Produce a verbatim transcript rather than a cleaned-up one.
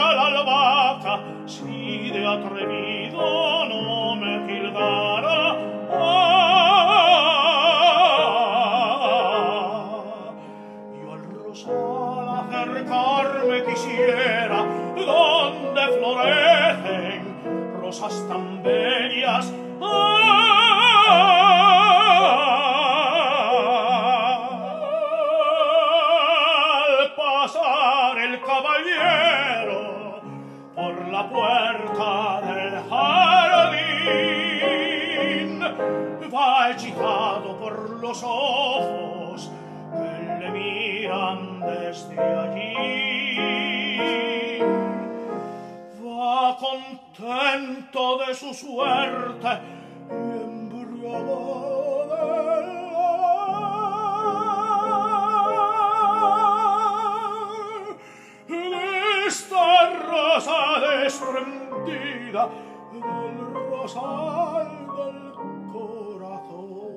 la albahaca, si de atrevido no me jilgara. Ah, yo al rosal acercarme quisiera, donde florecen rosas tan bellas. Al pasar el caballero por la puerta del jardín, va hechizado por los ojos que le miran desde allí. Va contento de su suerte y embriagado de esta rosa desprendida del rosal del corazón.